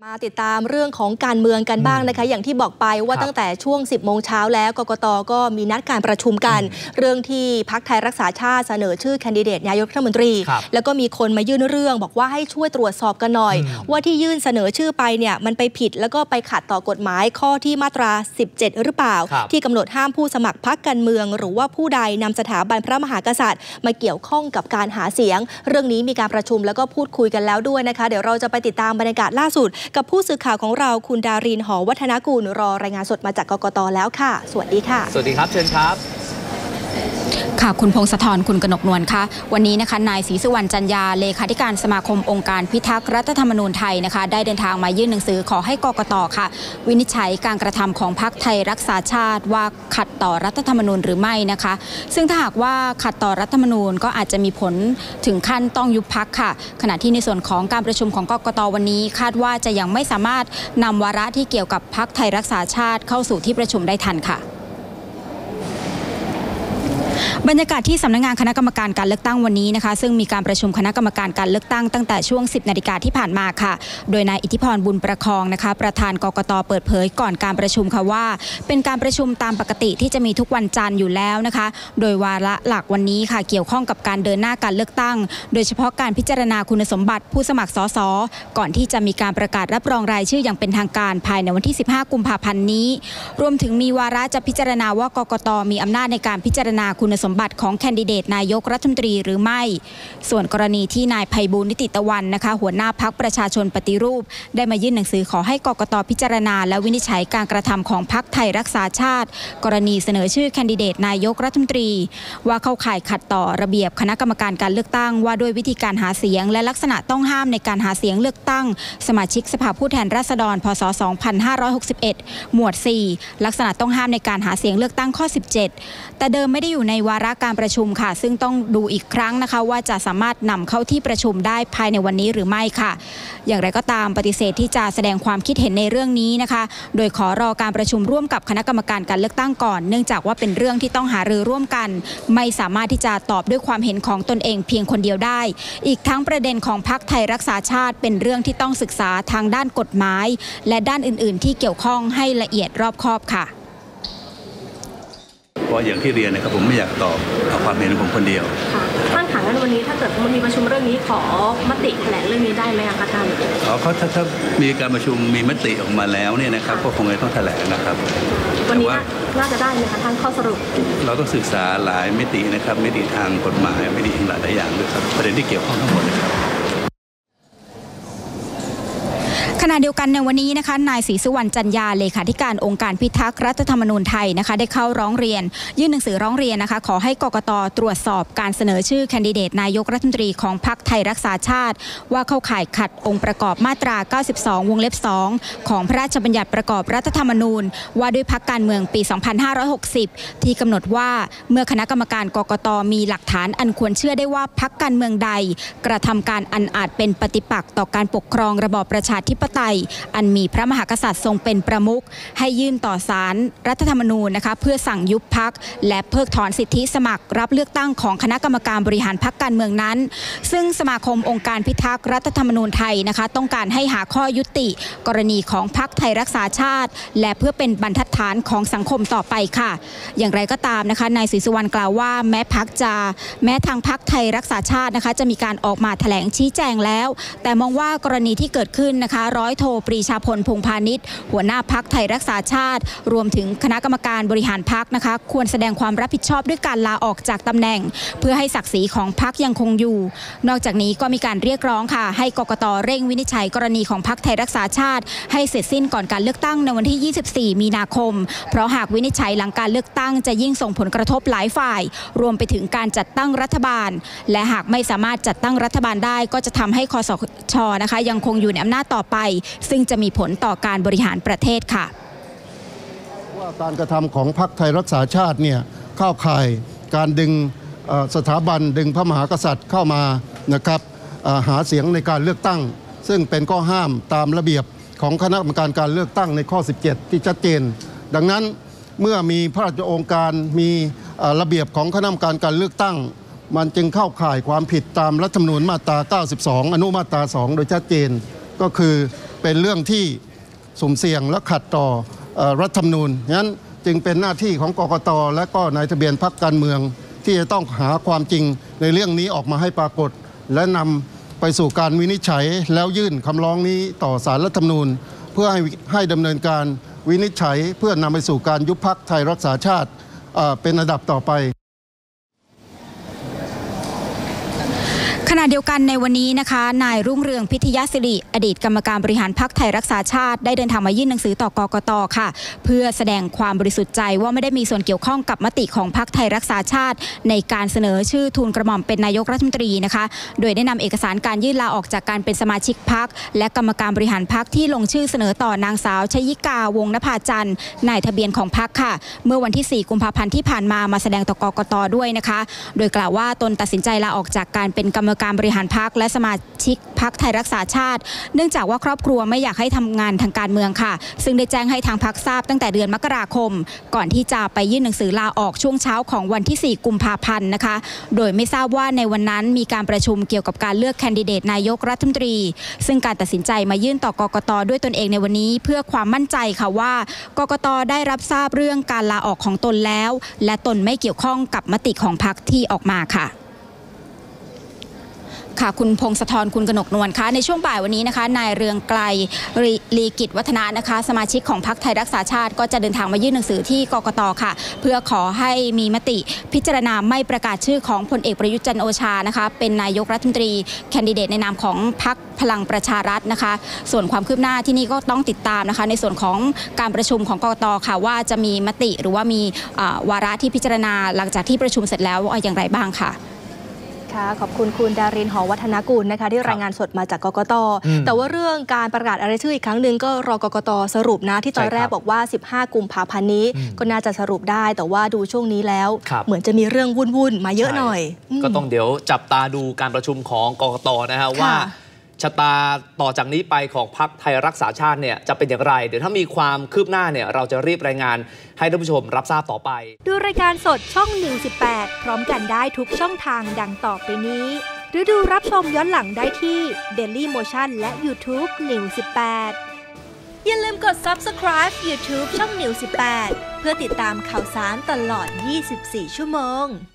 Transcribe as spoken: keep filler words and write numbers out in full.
มาติดตามเรื่องของการเมืองกันบ้างนะคะอย่างที่บอกไปว่าตั้งแต่ช่วงสิบโมงเช้าแล้วกกต.ก็มีนัดการประชุมกันเรื่องที่พรรคไทยรักษาชาติเสนอชื่อแคนดิเดตนายกรัฐมนตรีแล้วก็มีคนมายื่นเรื่องบอกว่าให้ช่วยตรวจสอบกันหน่อยว่าที่ยื่นเสนอชื่อไปเนี่ยมันไปผิดแล้วก็ไปขัดต่อกฎหมายข้อที่มาตราสิบเจ็ดหรือเปล่าที่กำหนดห้ามผู้สมัครพรรคการเมืองหรือว่าผู้ใดนำสถาบันพระมหากษัตริย์มาเกี่ยวข้องกับการหาเสียงเรื่องนี้มีการประชุมแล้วก็พูดคุยกันแล้วด้วยนะคะเดี๋ยวเราจะไปติดตามบรรยากาศล่าสุดกับผู้สื่อข่าวของเราคุณดาริน หอวัฒนกุลรอรายงานสดมาจากกกต.แล้วค่ะสวัสดีค่ะสวัสดีครับเชิญครับค่ะคุณพงศธรคุณกนกนวลค่ะวันนี้นะคะนายศรีสุวรรณจันยาเลขาธิการสมาคมองค์การพิทักษ์รัฐธรรมนูญไทยนะคะได้เดินทางมายื่นหนังสือขอให้กกต.ค่ะวินิจฉัยการกระทำของพรรคไทยรักษาชาติว่าขัดต่อรัฐธรรมนูญหรือไม่นะคะซึ่งถ้าหากว่าขัดต่อรัฐธรรมนูญก็อาจจะมีผลถึงขั้นต้องยุบพรรคค่ะขณะที่ในส่วนของการประชุมของกกต.วันนี้คาดว่าจะยังไม่สามารถนำวาระที่เกี่ยวกับพรรคไทยรักษาชาติเข้าสู่ที่ประชุมได้ทันค่ะบรรยากาศที่สำนักงานคณะกรรมการการเลือกตั้งวันนี้นะคะซึ่งมีการประชุมคณะกรรมการการเลือกตั้งตั้งแต่ช่วงสิบนาฬิกาที่ผ่านมาค่ะโดยนายอิทธิพรบุญประคองนะคะประธานกกต.เปิดเผยก่อนการประชุมค่ะว่าเป็นการประชุมตามปกติที่จะมีทุกวันจันทร์อยู่แล้วนะคะโดยวาระหลักวันนี้ค่ะเกี่ยวข้องกับการเดินหน้าการเลือกตั้งโดยเฉพาะการพิจารณาคุณสมบัติผู้สมัครสสก่อนที่จะมีการประกาศรับรองรายชื่ออย่างเป็นทางการภายในวันที่สิบห้ากุมภาพันธ์นี้รวมถึงมีวาระจะพิจารณาว่ากกต.มีอำนาจในการพิจารณาคุณสมบัติของแคนดิเดตนายกรัฐมนตรีหรือไม่ส่วนกรณีที่นายไพบูลย์นิติตะวันนะคะหัวหน้าพรรคประชาชนปฏิรูปได้มายื่นหนังสือขอให้กกต.พิจารณาและวินิจฉัยการกระทำของพรรคไทยรักษาชาติกรณีเสนอชื่อแคนดิเดตนายกรัฐมนตรีว่าเข้าข่ายขัดต่อระเบียบคณะกรรมการการเลือกตั้งว่าด้วยวิธีการหาเสียงและลักษณะต้องห้ามในการหาเสียงเลือกตั้งสมาชิกสภาผู้แทนราษฎรพ.ศ. สองพันห้าร้อยหกสิบเอ็ดหมวดสี่ลักษณะต้องห้ามในการหาเสียงเลือกตั้งข้อสิบเจ็ดแต่เดิมไม่ได้อยู่ในวาระการประชุมค่ะซึ่งต้องดูอีกครั้งนะคะว่าจะสามารถนำเข้าที่ประชุมได้ภายในวันนี้หรือไม่ค่ะอย่างไรก็ตามปฏิเสธที่จะแสดงความคิดเห็นในเรื่องนี้นะคะโดยขอรอการประชุมร่วมกับคณะกรรมการการเลือกตั้งก่อนเนื่องจากว่าเป็นเรื่องที่ต้องหารือร่วมกันไม่สามารถที่จะตอบด้วยความเห็นของตนเองเพียงคนเดียวได้อีกทั้งประเด็นของพรรคไทยรักษาชาติเป็นเรื่องที่ต้องศึกษาทางด้านกฎหมายและด้านอื่นๆที่เกี่ยวข้องให้ละเอียดรอบคอบค่ะเพราะอย่างที่เรียนนะครับผมไม่อยากตอบเอาความเห็นของผมคนเดียวท่านถามกันวันนี้ถ้าเกิดมันมีประชุมเรื่องนี้ขอมติแถลงเรื่องนี้ได้ไหมคะท่านอ๋อเขาถ้าถ้ามีการประชุมมีมติออกมาแล้วเนี่ยนะครับก็คงจะต้องแถลงนะครับวันนี้น่าจะได้ไหมคะท่านข้อสรุปเราต้องศึกษาหลายมิตินะครับมิติทางกฎหมายมิติหลายหลายอย่างด้วยครับประเด็นที่เกี่ยวข้องทั้งหมดนะครับขณะเดียวกันในวันนี้นะคะนายศรีสุวรรณจันยาเลขาธิการองค์การพิทักษ์รัฐธรรมนูญไทยนะคะได้เข้าร้องเรียนยื่นหนังสือร้องเรียนนะคะขอให้กกต.ตรวจสอบการเสนอชื่อแคนดิเดตนายกรัฐมนตรีของพรรคไทยรักษาชาติว่าเข้าข่ายขัดองค์ประกอบมาตราเก้าสิบสองวงเล็บสองของพระราชบัญญัติประกอบรัฐธรรมนูญว่าด้วยพรรคการเมืองปีสองพันห้าร้อยหกสิบที่กำหนดว่าเมื่อคณะกรรมการกกต.มีหลักฐานอันควรเชื่อได้ว่าพรรคการเมืองใดกระทำการอันอาจเป็นปฏิปักษ์ต่อการปกครองระบอบประชาธิปไตยอันมีพระมหากษัตริย์ทรงเป็นประมุขให้ยื่นต่อศาลรัฐธรรมนูญนะคะเพื่อสั่งยุบพรรคและเพิกถอนสิทธิสมัครรับเลือกตั้งของคณะกรรมการบริหารพรรคการเมืองนั้นซึ่งสมาคมองค์การพิทักษ์รัฐธรรมนูญไทยนะคะต้องการให้หาข้อยุติกรณีของพรรคไทยรักษาชาติและเพื่อเป็นบรรทัดฐานของสังคมต่อไปค่ะอย่างไรก็ตามนะคะนายศรีสุวรรณกล่าวว่าแม้พรรคจะแม้ทางพรรคไทยรักษาชาตินะคะจะมีการออกมาแถลงชี้แจงแล้วแต่มองว่ากรณีที่เกิดขึ้นนะคะร้อยโทปรีชาพลพงษ์พาณิชย์หัวหน้าพรรคไทยรักษาชาติรวมถึงคณะกรรมการบริหารพรรคนะคะควรแสดงความรับผิดชอบด้วยการลาออกจากตำแหน่งเพื่อให้ศักดิ์ศรีของพรรคยังคงอยู่นอกจากนี้ก็มีการเรียกร้องค่ะให้กกต.เร่งวินิจฉัยกรณีของพรรคไทยรักษาชาติให้เสร็จสิ้นก่อนการเลือกตั้งในวันที่ยี่สิบสี่มีนาคมเพราะหากวินิจฉัยหลังการเลือกตั้งจะยิ่งส่งผลกระทบหลายฝ่ายรวมไปถึงการจัดตั้งรัฐบาลและหากไม่สามารถจัดตั้งรัฐบาลได้ก็จะทำให้คสช.นะคะยังคงอยู่ในอำนาจต่อไปซึ่งจะมีผลต่อการบริหารประเทศค่ะว่าการกระทำของพรรคไทยรักษาชาติเนี่ยเข้าข่ายการดึงสถาบันดึงพระมหากษัตริย์เข้ามานะครับหาเสียงในการเลือกตั้งซึ่งเป็นข้อห้ามตามระเบียบของคณะกรรมการการเลือกตั้งในข้อสิบเจ็ดที่ชัดเจนดังนั้นเมื่อมีพระราชโองการมีระเบียบของคณะกรรมการการเลือกตั้งมันจึงเข้าข่ายความผิดตามรัฐธรรมนูญมาตราเก้าสิบสองอนุมาตราสองโดยชัดเจนก็คือเป็นเรื่องที่สุ่มเสี่ยงและขัดต่อรัฐธรรมนูญงั้นจึงเป็นหน้าที่ของกกต.และก็นายทะเบียนพรรคการเมืองที่จะต้องหาความจริงในเรื่องนี้ออกมาให้ปรากฏและนำไปสู่การวินิจฉัยแล้วยื่นคำร้องนี้ต่อศาลรัฐธรรมนูญเพื่อให้ให้ดำเนินการวินิจฉัยเพื่อนำไปสู่การยุบพรรคไทยรักษาชาติเป็นอันดับต่อไปขณะเดียวกันในวันนี้นะคะนายรุ่งเรืองพิทยศิริอดีตกรรมการบริหารพรรคไทยรักษาชาติได้เดินทางมายื่นหนังสือต่อกกต.ค่ะเพื่อแสดงความบริสุทธิ์ใจว่าไม่ได้มีส่วนเกี่ยวข้องกับมติของพรรคไทยรักษาชาติในการเสนอชื่อทูลกระหม่อมเป็นนายกรัฐมนตรีนะคะโดยได้นำเอกสารการยื่นลาออกจากการเป็นสมาชิกพรรคและกรรมการบริหารพรรคที่ลงชื่อเสนอต่อนางสาวชยิกาวงศ์นภาจันทร์นายทะเบียนของพรรคค่ะเมื่อวันที่สี่กุมภาพันธ์ที่ผ่านมามาแสดงต่อกกต.ด้วยนะคะโดยกล่าวว่าตนตัดสินใจลาออกจากการเป็นกรรมการบริหารพรรคและสมาชิกพรรคไทยรักษาชาติเนื่องจากว่าครอบครัวไม่อยากให้ทำงานทางการเมืองค่ะซึ่งได้แจ้งให้ทางพรรคทราบตั้งแต่เดือนมกราคมก่อนที่จะไปยื่นหนังสือลาออกช่วงเช้าของวันที่สี่กุมภาพันธ์นะคะโดยไม่ทราบว่าในวันนั้นมีการประชุมเกี่ยวกับการเลือกแคนดิเดตนายกรัฐมนตรีซึ่งการตัดสินใจมายื่นต่อกกต.ด้วยตนเองในวันนี้เพื่อความมั่นใจค่ะว่ากกต.ได้รับทราบเรื่องการลาออกของตนแล้วและตนไม่เกี่ยวข้องกับมติของพรรคที่ออกมาค่ะค่ะคุณพงศธรคุณกนกนวลคะในช่วงบ่ายวันนี้นะคะนายเรืองไกลลีกิจวัฒนะนะคะสมาชิกของพรรคไทยรักษาชาติก็จะเดินทางมายื่นหนังสือที่กกต.ค่ะเพื่อขอให้มีมติพิจารณาไม่ประกาศชื่อของพลเอกประยุทธ์จันทร์โอชานะคะเป็นนายกรัฐมนตรีแคนดิเดตในนามของพรรคพลังประชารัฐนะคะส่วนความคืบหน้าที่นี่ก็ต้องติดตามนะคะในส่วนของการประชุมของกกต.ค่ะว่าจะมีมติหรือว่ามีวาระที่พิจารณาหลังจากที่ประชุมเสร็จแล้วอย่างไรบ้างค่ะขอบคุณคุณดารินหอวัฒนกุลนะคะที่รายงานสดมาจากกกต.แต่ว่าเรื่องการประกาศอะไรชื่ออีกครั้งหนึ่งก็รอกกต.สรุปนะที่ตอนแรกบอกว่าสิบห้ากุมภาพันธ์นี้ก็น่าจะสรุปได้แต่ว่าดูช่วงนี้แล้วเหมือนจะมีเรื่องวุ่นๆมาเยอะหน่อยก็ต้องเดี๋ยวจับตาดูการประชุมของกกต.นะฮะว่าชะตาต่อจากนี้ไปของพรรคไทยรักษาชาติเนี่ยจะเป็นอย่างไรเดี๋ยวถ้ามีความคืบหน้าเนี่ยเราจะรีบรายงานให้ท่านผู้ชมรับทราบต่อไปดูรายการสดช่องนิวสิบแปดพร้อมกันได้ทุกช่องทางดังต่อไปนี้หรือดูรับชมย้อนหลังได้ที่ Daily Motion และ YouTube นิวสิบแปดอย่าลืมกด Subscribe YouTube ช่องนิวสิบแปดเพื่อติดตามข่าวสารตลอดยี่สิบสี่ชั่วโมง